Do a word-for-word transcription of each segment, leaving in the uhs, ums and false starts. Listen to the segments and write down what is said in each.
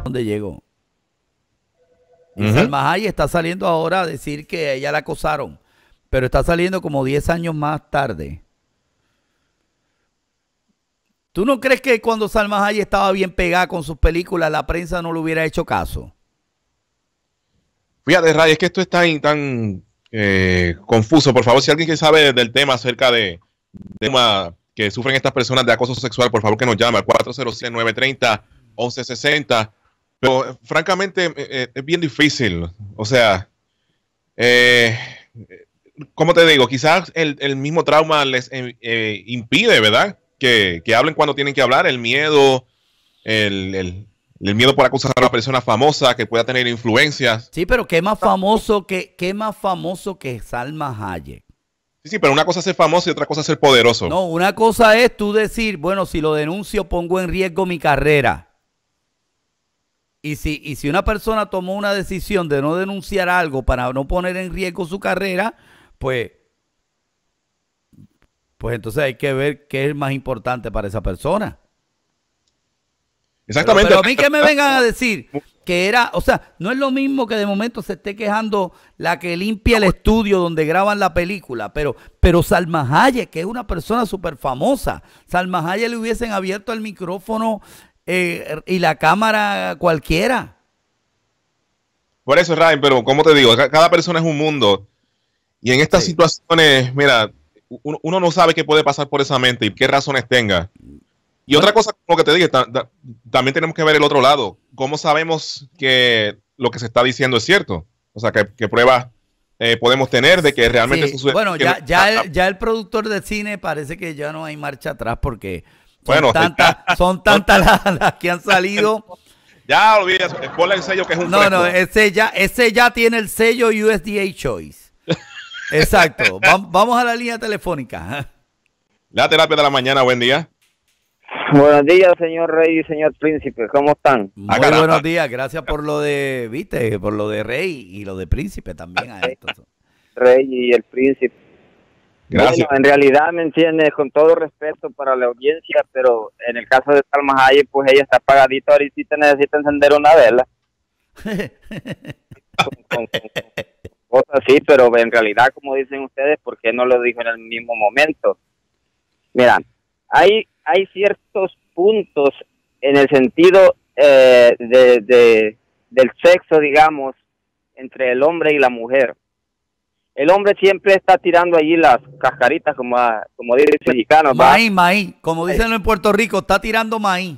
dónde llegó. Y Uh-huh. Salma Hayek está saliendo ahora a decir que a ella la acosaron, pero está saliendo como diez años más tarde. ¿Tú no crees que cuando Salma Hayek estaba bien pegada con sus películas, la prensa no le hubiera hecho caso? Fíjate, Ray, es que esto es tan, tan eh, confuso. Por favor, si alguien que sabe del tema acerca de, de tema que sufren estas personas de acoso sexual, por favor que nos llame al cuatro cero seis, nueve tres cero, once sesenta. Pero francamente eh, es bien difícil. O sea, eh, ¿cómo te digo? Quizás el, el mismo trauma les eh, eh, impide, ¿verdad? Que, que hablen cuando tienen que hablar. El miedo, el, el, el miedo por acusar a una persona famosa que pueda tener influencias. Sí, pero ¿qué más famoso que, qué más famoso que Salma Hayek? Sí, sí, pero una cosa es ser famoso y otra cosa es ser poderoso. No, una cosa es tú decir, bueno, si lo denuncio pongo en riesgo mi carrera. Y si, y si una persona tomó una decisión de no denunciar algo para no poner en riesgo su carrera, pues, pues entonces hay que ver qué es más importante para esa persona. Exactamente. Pero, pero a mí que me vengan a decir que era, o sea, no es lo mismo que de momento se esté quejando la que limpia el estudio donde graban la película, pero, pero Salma Hayek, que es una persona súper famosa, Salma Hayek le hubiesen abierto el micrófono eh, y la cámara cualquiera. Por eso, Ryan, pero como te digo, cada persona es un mundo. Y en estas Sí. situaciones, mira, uno, uno no sabe qué puede pasar por esa mente y qué razones tenga. Y Bueno, otra cosa, como que te dije, ta, ta, también tenemos que ver el otro lado. ¿Cómo sabemos que lo que se está diciendo es cierto? O sea, ¿qué, qué pruebas eh, podemos tener de que realmente sí. sucede? Bueno, que ya, no, ya, ah, el, ya el productor de cine parece que ya no hay marcha atrás porque son bueno, tantas, ya, son tantas las, las que han salido. Ya olvides, ponle el sello que es un No, fresco. no, ese ya, ese ya tiene el sello U S D A Choice. Exacto. Va, vamos a la línea telefónica. La terapia de la mañana, buen día. Buenos días, señor Rey y señor Príncipe, ¿cómo están? Muy Ah, buenos días, gracias por lo de, viste, por lo de Rey y lo de Príncipe también a esto. Rey y el Príncipe. Gracias. Bueno, en realidad, ¿me entiendes? Con todo respeto para la audiencia, pero en el caso de Salma Hayek, pues ella está apagadita, ahorita necesita encender una vela. con, con, con, con cosas así, pero en realidad, como dicen ustedes, ¿por qué no lo dijo en el mismo momento? Mira, hay, hay ciertos puntos en el sentido eh, de, de, del sexo, digamos, entre el hombre y la mujer. El hombre siempre está tirando allí las cascaritas, como, a, como dicen los mexicanos. Maíz, maíz, como dicen en Puerto Rico, está tirando maíz.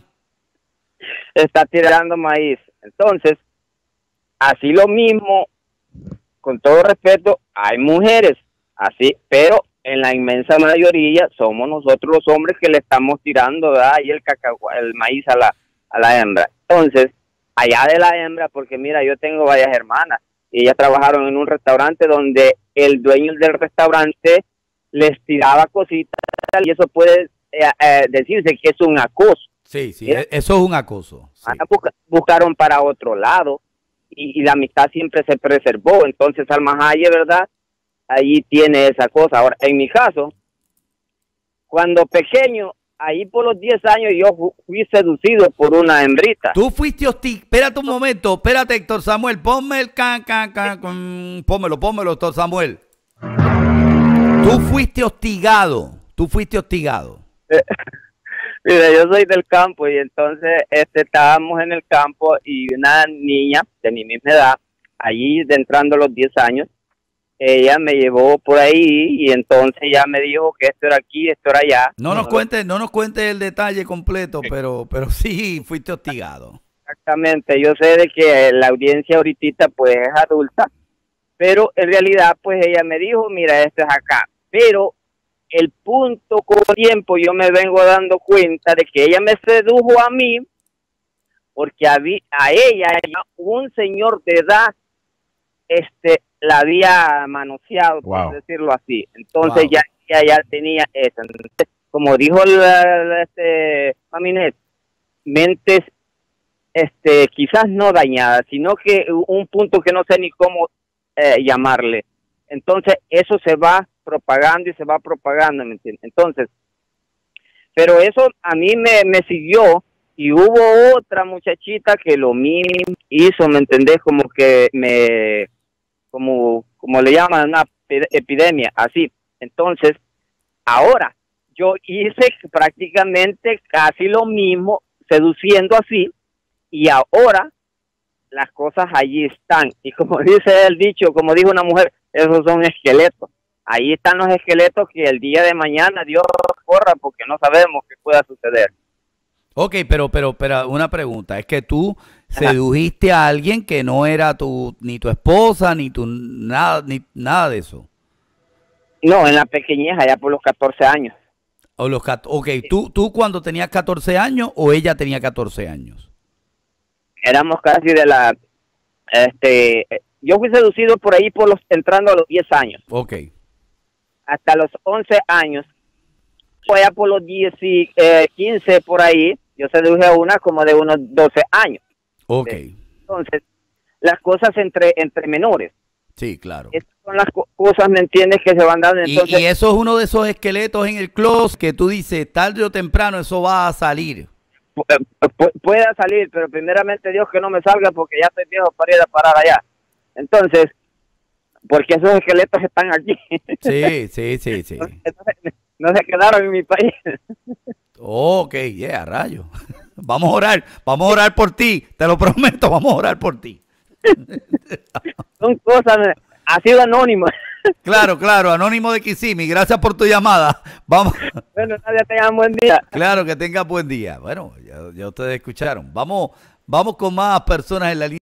Está tirando maíz. Entonces, así lo mismo, con todo respeto, hay mujeres, así, pero en la inmensa mayoría somos nosotros los hombres que le estamos tirando, ¿verdad? Y el cacao, el maíz a la, a la hembra. Entonces, allá de la hembra, porque mira, yo tengo varias hermanas, y ellas trabajaron en un restaurante donde el dueño del restaurante les tiraba cositas, y eso puede eh, eh, decirse que es un acoso. Sí, sí, ¿sí? Eso es un acoso. Sí. Buscaron para otro lado, y, y la amistad siempre se preservó. Entonces, Salma Hayek, ¿verdad? Allí tiene esa cosa. Ahora, en mi caso, cuando pequeño, ahí por los diez años, yo fui seducido por una hembrita. Tú fuiste hostigado. Espérate un momento, espérate, Héctor Samuel, ponme el can, can, can, can, pónmelo, pónmelo, Héctor Samuel. Tú fuiste hostigado, tú fuiste hostigado. Mira, yo soy del campo y entonces este, estábamos en el campo y una niña de mi misma edad, allí de entrando los diez años, ella me llevó por ahí y entonces ya me dijo que esto era aquí, esto era allá. No nos cuentes, no nos cuentes el detalle completo, pero, pero sí fuiste hostigado. Exactamente, yo sé de que la audiencia ahorita pues es adulta, pero en realidad pues ella me dijo, mira, esto es acá, pero el punto con el tiempo yo me vengo dando cuenta de que ella me sedujo a mí porque a, a ella, un señor de edad, este, la había manoseado, wow. por decirlo así. Entonces wow. ya, ya, ya tenía eso. Entonces, como dijo la, la, este, Maminet, mentes este, quizás no dañadas, sino que un punto que no sé ni cómo eh, llamarle. Entonces, eso se va propagando y se va propagando, ¿me entiendes? Entonces, pero eso a mí me, me siguió Y hubo otra muchachita que lo mismo hizo, ¿me entendés? Como que me, como, como le llaman, una epidemia, así. Entonces, ahora, yo hice prácticamente casi lo mismo, seduciendo así, y ahora las cosas allí están. Y como dice el dicho, como dijo una mujer, esos son esqueletos. Ahí están los esqueletos que el día de mañana Dios corra porque no sabemos qué pueda suceder. Ok, pero, pero, pero una pregunta, es que tú sedujiste a alguien que no era tu, ni tu esposa, ni tu, nada, ni nada de eso. No, en la pequeñez, allá por los catorce años. O los, ok, ¿tú, tú cuando tenías catorce años o ella tenía catorce años? Éramos casi de la, este, yo fui seducido por ahí por los, entrando a los diez años. Ok. Hasta los once años, fue allá por los diez, eh, quince por ahí, yo seduje a una como de unos doce años. Ok. Entonces, las cosas entre, entre menores. Sí, claro. Estas son las co cosas, ¿me entiendes?, que se van dando. Entonces, y, y eso es uno de esos esqueletos en el closet que tú dices, tarde o temprano eso va a salir. Pu pu pueda salir, pero primeramente Dios que no me salga porque ya estoy viejo para ir a parar allá. Entonces, porque esos esqueletos están aquí. Sí, sí, sí, sí. Entonces, no se quedaron en mi país. Ok, yeah, rayo. Vamos a orar, vamos a orar por ti, te lo prometo, vamos a orar por ti. Son cosas, ha sido anónimo. Claro, claro, Anónimo de Kissimmee, gracias por tu llamada. Vamos. Bueno, nadie tenga un buen día. Claro, que tengas buen día. Bueno, ya, ya ustedes escucharon. Vamos, vamos con más personas en la línea.